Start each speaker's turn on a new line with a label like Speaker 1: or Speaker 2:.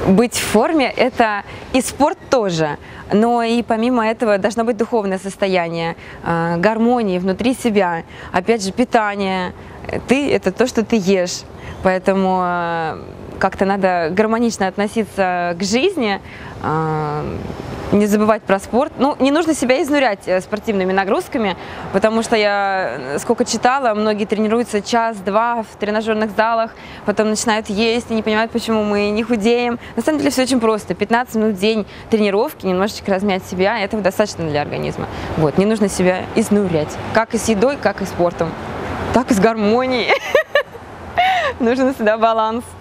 Speaker 1: быть в форме – это и спорт тоже, но и помимо этого должно быть духовное состояние, гармонии внутри себя, опять же, питание. Ты – это то, что ты ешь, поэтому как-то надо гармонично относиться к жизни, не забывать про спорт. Ну, не нужно себя изнурять спортивными нагрузками, потому что я сколько читала, многие тренируются час-два в тренажерных залах, потом начинают есть и не понимают, почему мы не худеем. На самом деле все очень просто. 15 минут в день тренировки, немножечко размять себя, этого достаточно для организма. Вот, не нужно себя изнурять. Как и с едой, как и спортом, так и с гармонией. Нужен всегда баланс.